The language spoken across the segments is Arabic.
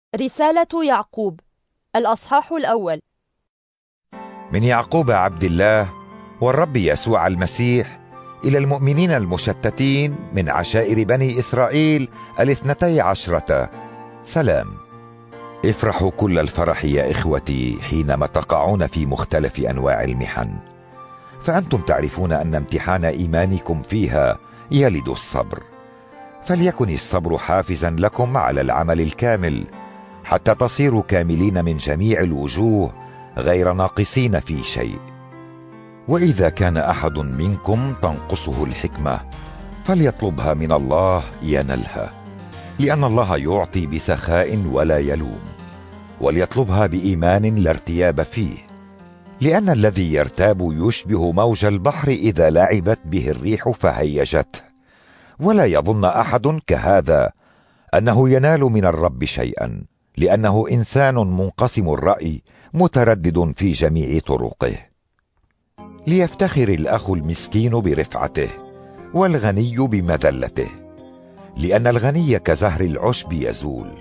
رسالة يعقوب الأصحاح الأول. من يعقوب عبد الله والرب يسوع المسيح إلى المؤمنين المشتتين من عشائر بني إسرائيل 12، سلام. افرحوا كل الفرح يا إخوتي حينما تقعون في مختلف أنواع المحن، فأنتم تعرفون أن امتحان إيمانكم فيها يلد الصبر. فليكن الصبر حافزا لكم على العمل الكامل، حتى تصيروا كاملين من جميع الوجوه غير ناقصين في شيء. وإذا كان أحد منكم تنقصه الحكمة فليطلبها من الله ينلها، لأن الله يعطي بسخاء ولا يلوم، وليطلبها بإيمان لا ارتياب فيه، لأن الذي يرتاب يشبه موج البحر إذا لعبت به الريح فهيجته. ولا يظن أحد كهذا أنه ينال من الرب شيئا، لأنه إنسان منقسم الرأي متردد في جميع طرقه. ليفتخر الأخ المسكين برفعته والغني بمذلته، لأن الغني كزهر العشب يزول.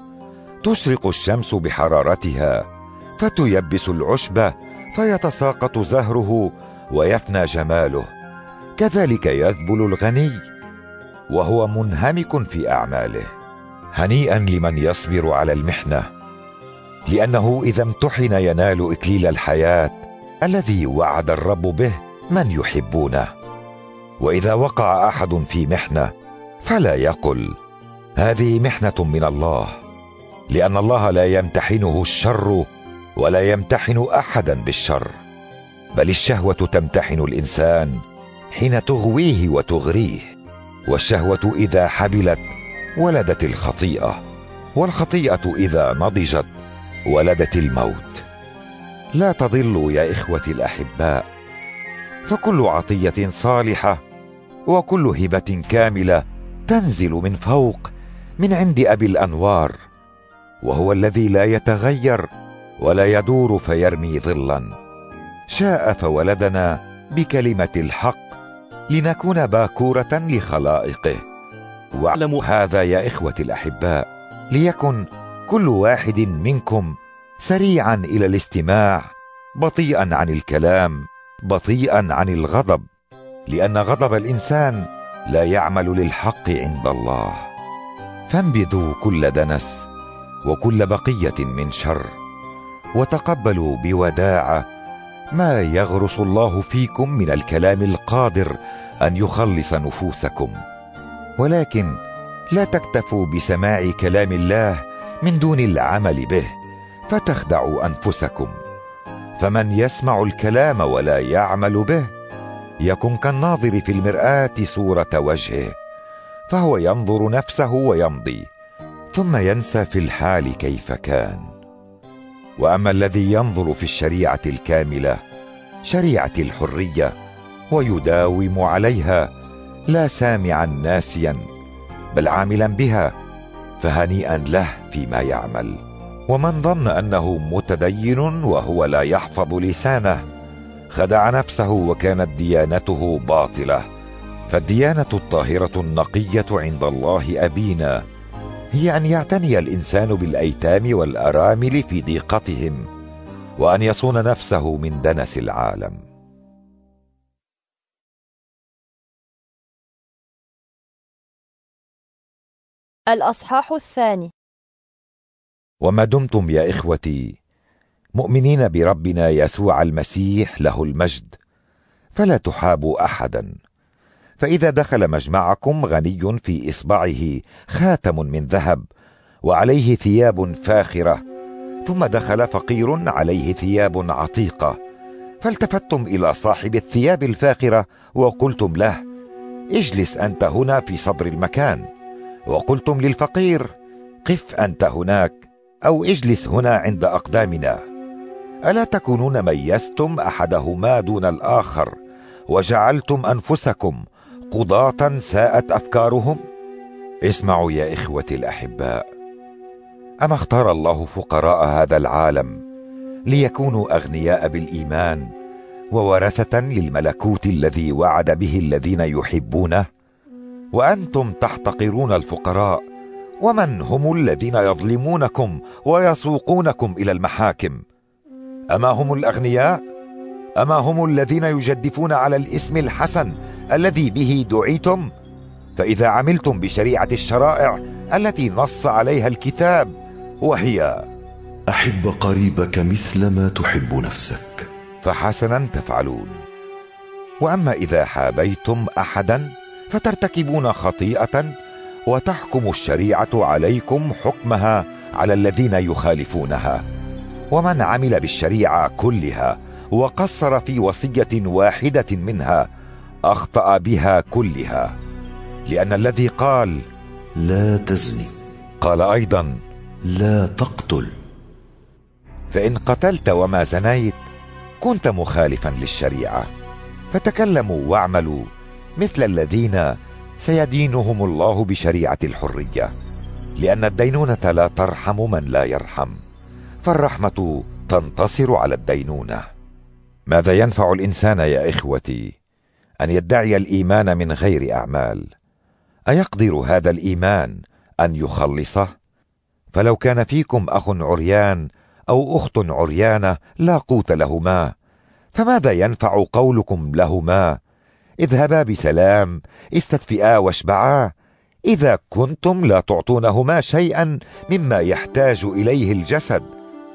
تشرق الشمس بحرارتها فتيبس العشب فيتساقط زهره ويفنى جماله، كذلك يذبل الغني وهو منهمك في أعماله. هنيئا لمن يصبر على المحنة، لأنه إذا امتحن ينال إكليل الحياة الذي وعد الرب به من يحبونه. وإذا وقع أحد في محنة فلا يقل هذه محنة من الله، لأن الله لا يمتحنه الشر ولا يمتحن أحدا بالشر، بل الشهوة تمتحن الإنسان حين تغويه وتغريه، والشهوة إذا حبلت ولدت الخطيئة، والخطيئة إذا نضجت ولدت الموت. لا تضلوا يا إخوتي الأحباء، فكل عطية صالحة وكل هبة كاملة تنزل من فوق من عند أبي الأنوار، وهو الذي لا يتغير ولا يدور فيرمي ظلا. شاء فولدنا بكلمة الحق لنكون باكورة لخلائقه. واعلموا هذا يا إخوتي الأحباء، ليكن كل واحد منكم سريعا إلى الاستماع، بطيئا عن الكلام، بطيئا عن الغضب، لأن غضب الإنسان لا يعمل للحق عند الله. فانبذوا كل دنس وكل بقية من شر، وتقبلوا بوداعة ما يغرس الله فيكم من الكلام القادر أن يخلص نفوسكم. ولكن لا تكتفوا بسماع كلام الله من دون العمل به فتخدعوا أنفسكم. فمن يسمع الكلام ولا يعمل به يكن كالناظر في المرآة صورة وجهه، فهو ينظر نفسه ويمضي، ثم ينسى في الحال كيف كان. وأما الذي ينظر في الشريعة الكاملة، شريعة الحرية، ويداوم عليها، لا سامعا ناسيا بل عاملا بها، فهنيئا له فيما يعمل. ومن ظن أنه متدين وهو لا يحفظ لسانه خدع نفسه، وكانت ديانته باطلة. فالديانة الطاهرة النقية عند الله أبينا هي أن يعتني الإنسان بالأيتام والأرامل في ضيقتهم، وأن يصون نفسه من دنس العالم. الأصحاح الثاني. وما دمتم يا إخوتي مؤمنين بربنا يسوع المسيح له المجد، فلا تحابوا أحدا. فإذا دخل مجمعكم غني في إصبعه خاتم من ذهب وعليه ثياب فاخرة، ثم دخل فقير عليه ثياب عتيقة، فالتفتم إلى صاحب الثياب الفاخرة وقلتم له اجلس أنت هنا في صدر المكان، وقلتم للفقير قف أنت هناك، أو اجلس هنا عند أقدامنا، ألا تكونون ميزتم أحدهما دون الآخر وجعلتم أنفسكم قضاة ساءت أفكارهم؟ اسمعوا يا إخوتي الأحباء، أما اختار الله فقراء هذا العالم ليكونوا أغنياء بالإيمان وورثة للملكوت الذي وعد به الذين يحبونه؟ وأنتم تحتقرون الفقراء ومن هم الذين يظلمونكم ويسوقونكم إلى المحاكم؟ أما هم الأغنياء؟ أما هم الذين يجدفون على الاسم الحسن الذي به دعيتم؟ فإذا عملتم بشريعة الشرائع التي نص عليها الكتاب، وهي أحب قريبك مثل ما تحب نفسك، فحسنا تفعلون. وأما إذا حابيتم أحدا فترتكبون خطيئة وتحكم الشريعة عليكم حكمها على الذين يخالفونها. ومن عمل بالشريعة كلها وقصر في وصية واحدة منها أخطأ بها كلها، لأن الذي قال لا تزني قال أيضا لا تقتل. فإن قتلت وما زنيت كنت مخالفا للشريعة. فتكلموا واعملوا مثل الذين سيدينهم الله بشريعة الحرية، لأن الدينونة لا ترحم من لا يرحم، فالرحمة تنتصر على الدينونة. ماذا ينفع الإنسان يا إخوتي أن يدعي الإيمان من غير أعمال؟ أيقدر هذا الإيمان أن يخلصه؟ فلو كان فيكم أخ عريان أو أخت عريانة لا قوت لهما، فماذا ينفع قولكم لهما اذهبا بسلام استدفئا واشبعا، إذا كنتم لا تعطونهما شيئا مما يحتاج إليه الجسد؟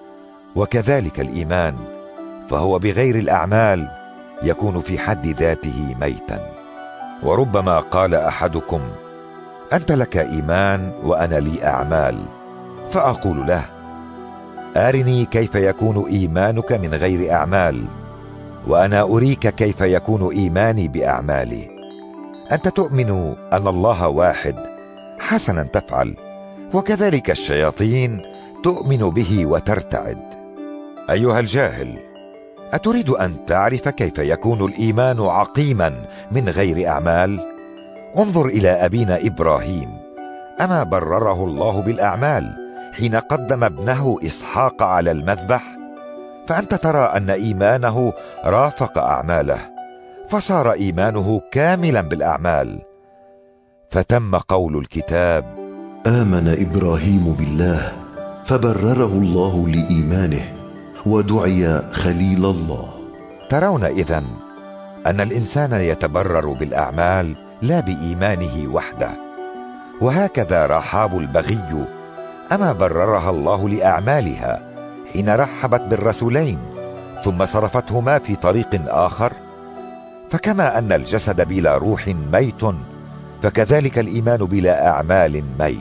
وكذلك الإيمان، فهو بغير الأعمال يكون في حد ذاته ميتا. وربما قال أحدكم أنت لك إيمان وأنا لي أعمال، فأقول له أرني كيف يكون إيمانك من غير أعمال، وأنا أريك كيف يكون إيماني بأعمالي. أنت تؤمن أن الله واحد، حسنا تفعل، وكذلك الشياطين تؤمن به وترتعد. أيها الجاهل، أتريد أن تعرف كيف يكون الإيمان عقيما من غير أعمال؟ انظر إلى أبينا إبراهيم، أما برره الله بالأعمال حين قدم ابنه إسحاق على المذبح؟ فأنت ترى أن إيمانه رافق أعماله، فصار إيمانه كاملا بالأعمال. فتم قول الكتاب آمن إبراهيم بالله فبرره الله لإيمانه ودعي خليل الله. ترون إذن أن الإنسان يتبرر بالأعمال لا بإيمانه وحده. وهكذا رحاب البغي، أما بررها الله لأعمالها حين رحبت بالرسولين ثم صرفتهما في طريق آخر. فكما أن الجسد بلا روح ميت، فكذلك الإيمان بلا أعمال ميت.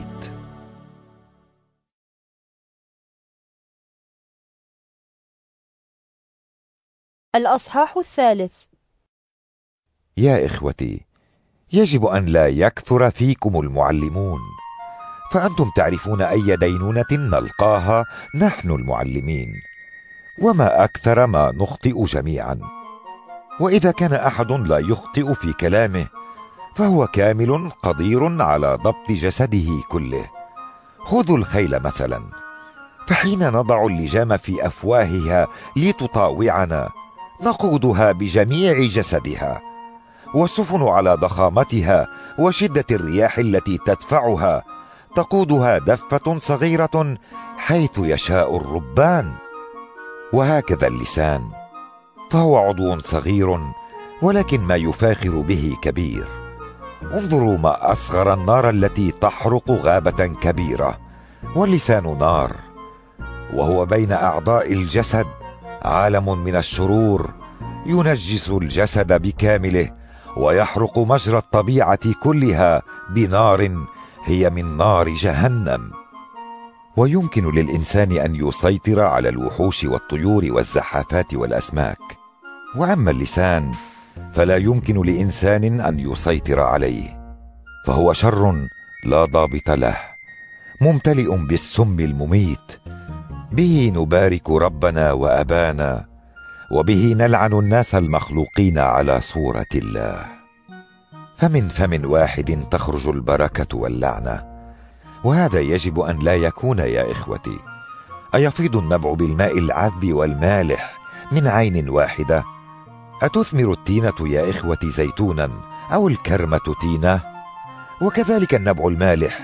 الأصحاح الثالث. يا إخوتي، يجب أن لا يكثر فيكم المعلمون، فأنتم تعرفون أي دينونة نلقاها نحن المعلمين، وما أكثر ما نخطئ جميعا. وإذا كان أحد لا يخطئ في كلامه فهو كامل قدير على ضبط جسده كله. خذوا الخيل مثلا، فحين نضع اللجام في أفواهها لتطاوعنا نقودها بجميع جسدها، والسفن على ضخامتها وشدة الرياح التي تدفعها تقودها دفة صغيرة حيث يشاء الربان. وهكذا اللسان، فهو عضو صغير ولكن ما يفاخر به كبير. انظروا ما أصغر النار التي تحرق غابة كبيرة، واللسان نار، وهو بين أعضاء الجسد عالم من الشرور ينجس الجسد بكامله ويحرق مجرى الطبيعة كلها بنار هي من نار جهنم. ويمكن للإنسان أن يسيطر على الوحوش والطيور والزحافات والأسماك، وأما اللسان فلا يمكن لإنسان أن يسيطر عليه، فهو شر لا ضابط له، ممتلئ بالسم المميت. به نبارك ربنا وأبانا، وبه نلعن الناس المخلوقين على صورة الله. فمن فم واحد تخرج البركة واللعنة، وهذا يجب أن لا يكون يا إخوتي. أيفيض النبع بالماء العذب والمالح من عين واحدة؟ أتثمر التينة يا إخوتي زيتونا أو الكرمة تينة؟ وكذلك النبع المالح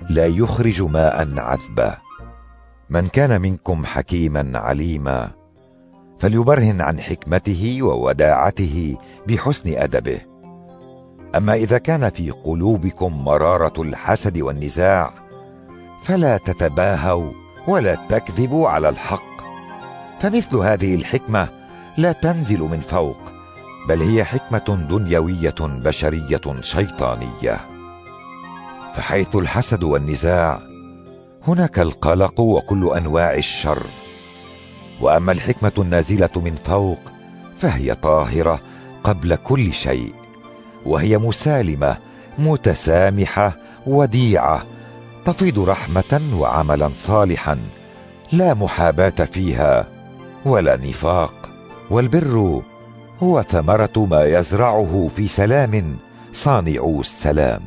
لا يخرج ماء عذبا. من كان منكم حكيما عليما فليبرهن عن حكمته ووداعته بحسن أدبه. أما إذا كان في قلوبكم مرارة الحسد والنزاع فلا تتباهوا ولا تكذبوا على الحق، فمثل هذه الحكمة لا تنزل من فوق، بل هي حكمة دنيوية بشرية شيطانية. فحيث الحسد والنزاع هناك القلق وكل أنواع الشر. وأما الحكمة النازلة من فوق فهي طاهرة قبل كل شيء، وهي مسالمة متسامحة وديعة، تفيض رحمة وعملا صالحا، لا محاباة فيها ولا نفاق. والبر هو ثمرة ما يزرعه في سلام صانعو السلام.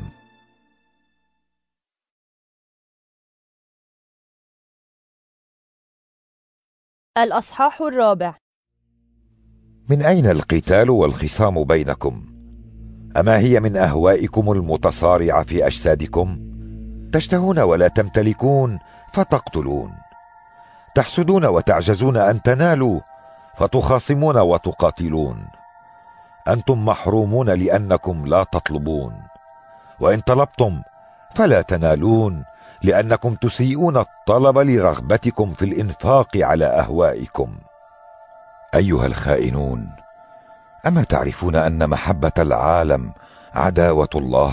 الأصحاح الرابع. من أين القتال والخصام بينكم؟ أما هي من أهوائكم المتصارعة في أجسادكم؟ تشتهون ولا تمتلكون فتقتلون، تحسدون وتعجزون أن تنالوا فتخاصمون وتقاتلون. أنتم محرومون لأنكم لا تطلبون، وإن طلبتم فلا تنالون لأنكم تسيئون الطلب لرغبتكم في الإنفاق على أهوائكم. أيها الخائنون، أما تعرفون أن محبة العالم عداوة الله؟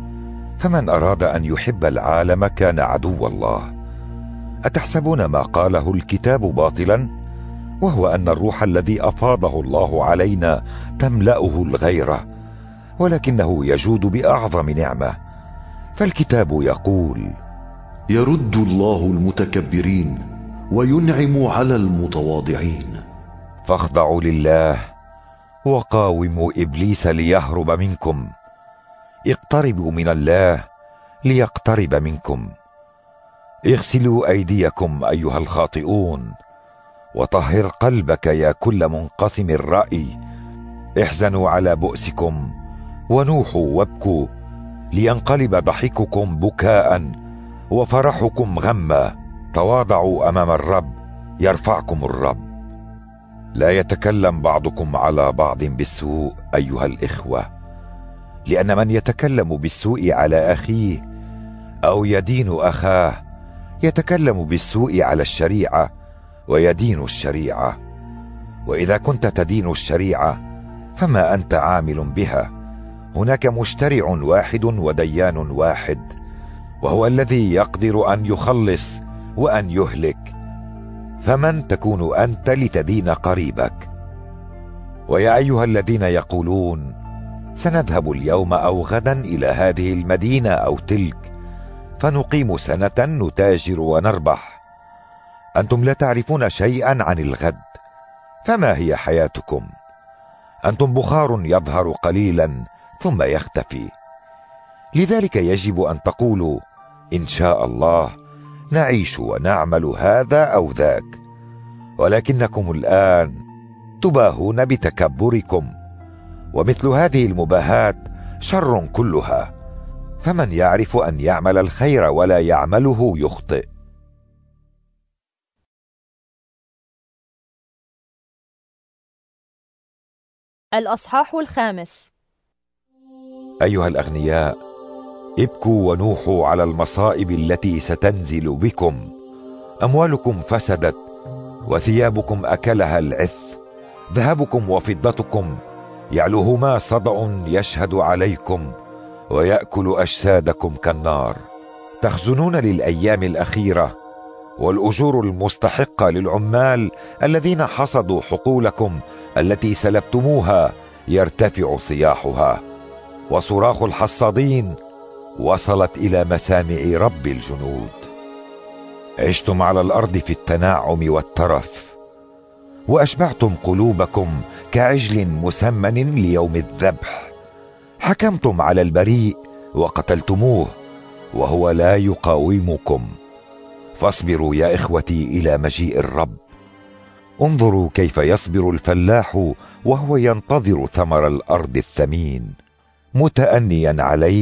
فمن أراد أن يحب العالم كان عدو الله. أتحسبون ما قاله الكتاب باطلا، وهو أن الروح الذي أفاضه الله علينا تملأه الغيرة، ولكنه يجود بأعظم نعمة. فالكتاب يقول: يرد الله المتكبرين وينعم على المتواضعين. فاخضعوا لله وقاوموا إبليس ليهرب منكم. اقتربوا من الله ليقترب منكم. اغسلوا أيديكم أيها الخاطئون، وطهر قلبك يا كل منقسم الرأي. احزنوا على بؤسكم ونوحوا وابكوا، لينقلب ضحككم بكاء وفرحكم غما. تواضعوا أمام الرب يرفعكم الرب. لا يتكلم بعضكم على بعض بالسوء أيها الإخوة، لأن من يتكلم بالسوء على أخيه أو يدين أخاه يتكلم بالسوء على الشريعة ويدين الشريعة. وإذا كنت تدين الشريعة فما أنت عامل بها. هناك مشترع واحد وديان واحد، وهو الذي يقدر أن يخلص وأن يهلك. فمن تكون أنت لتدين قريبك؟ ويا أيها الذين يقولون سنذهب اليوم أو غدا إلى هذه المدينة أو تلك فنقيم سنة نتاجر ونربح، أنتم لا تعرفون شيئا عن الغد، فما هي حياتكم؟ أنتم بخار يظهر قليلا ثم يختفي. لذلك يجب أن تقولوا إن شاء الله نعيش ونعمل هذا أو ذاك، ولكنكم الآن تباهون بتكبركم، ومثل هذه المباهات شر كلها. فمن يعرف أن يعمل الخير ولا يعمله يخطئ. الأصحاح الخامس. أيها الأغنياء، ابكوا ونوحوا على المصائب التي ستنزل بكم. أموالكم فسدت وثيابكم أكلها العث، ذهبكم وفضتكم يعلوهما صدأ يشهد عليكم ويأكل أجسادكم كالنار. تخزنون للأيام الأخيرة، والأجور المستحقة للعمال الذين حصدوا حقولكم التي سلبتموها يرتفع صياحها، وصراخ الحصادين وصلت إلى مسامع رب الجنود. عشتم على الأرض في التناعم والترف، وأشبعتم قلوبكم كعجل مسمن ليوم الذبح. حكمتم على البريء وقتلتموه وهو لا يقاومكم. فاصبروا يا إخوتي إلى مجيء الرب. انظروا كيف يصبر الفلاح وهو ينتظر ثمر الأرض الثمين، متأنيا عليه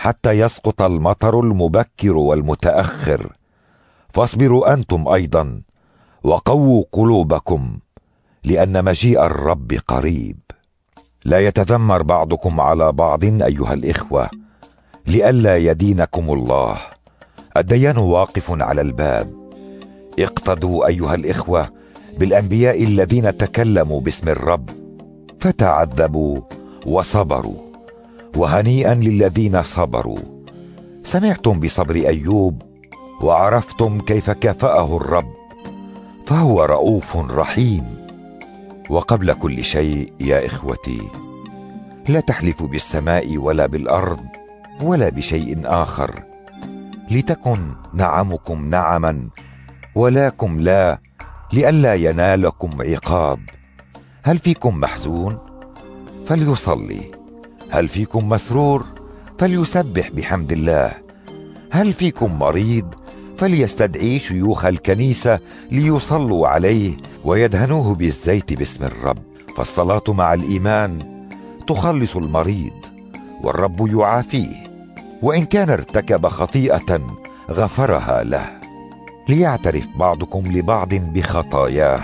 حتى يسقط المطر المبكر والمتأخر. فاصبروا أنتم أيضا وقووا قلوبكم، لأن مجيء الرب قريب. لا يتذمر بعضكم على بعض أيها الإخوة، لئلا يدينكم الله. الديان واقف على الباب. اقتدوا أيها الإخوة بالأنبياء الذين تكلموا باسم الرب فتعذبوا وصبروا، وهنيئا للذين صبروا. سمعتم بصبر أيوب وعرفتم كيف كافأه الرب، فهو رؤوف رحيم. وقبل كل شيء يا إخوتي، لا تحلفوا بالسماء ولا بالأرض ولا بشيء آخر، لتكن نعمكم نعما ولاكم لا، لئلا ينالكم عقاب. هل فيكم محزون؟ فليصلي. هل فيكم مسرور؟ فليسبح بحمد الله. هل فيكم مريض؟ فليستدعي شيوخ الكنيسة ليصلوا عليه ويدهنوه بالزيت باسم الرب. فالصلاة مع الإيمان تخلص المريض، والرب يعافيه، وإن كان ارتكب خطيئة غفرها له. ليعترف بعضكم لبعض بخطاياه،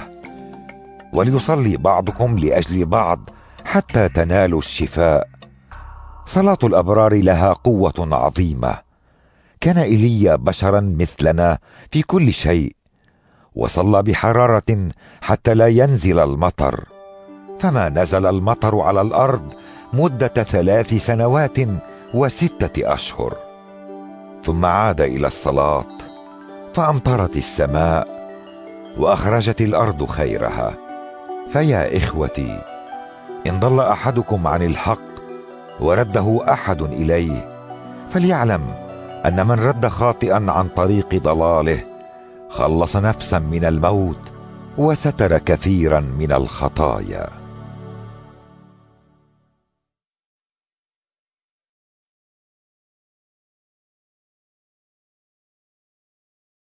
وليصلي بعضكم لأجل بعض حتى تنالوا الشفاء. صلاة الأبرار لها قوة عظيمة. كان إيليا بشرا مثلنا في كل شيء، وصلى بحرارة حتى لا ينزل المطر، فما نزل المطر على الأرض مدة 3 سنوات و6 أشهر. ثم عاد إلى الصلاة، فأمطرت السماء وأخرجت الأرض خيرها. فيا إخوتي، إن ضل أحدكم عن الحق ورده أحد إليه، فليعلم أن من رد خاطئا عن طريق ضلاله خلص نفسا من الموت وستر كثيرا من الخطايا.